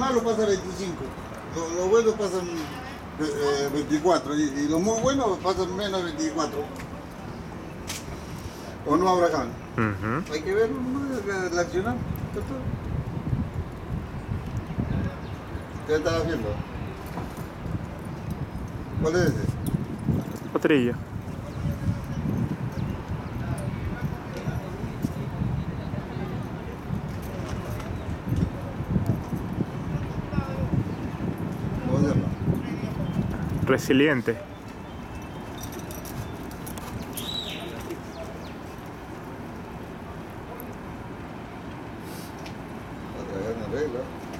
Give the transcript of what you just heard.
malos pasan 25. Los buenos pasan 24 y los muy buenos pasan menos de 24. ¿O no, Abraham? Hay que ver, ¿no? Relacionar. ¿Qué estás haciendo? ¿Cuál es ese? Potrillo. ¿Cómo se llama? Resiliente. A traer en regla.